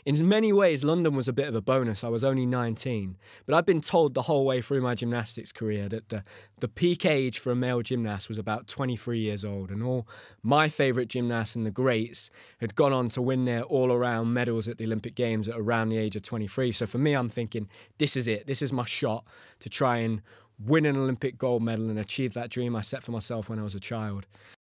In many ways, London was a bit of a bonus. I was only 19, but I've been told the whole way through my gymnastics career that the peak age for a male gymnast was about 23 years old, and all my favourite gymnasts and the greats had gone on to win their all-around medals at the Olympic Games at around the age of 23. So for me, I'm thinking, this is it. This is my shot to try and win an Olympic gold medal and achieve that dream I set for myself when I was a child.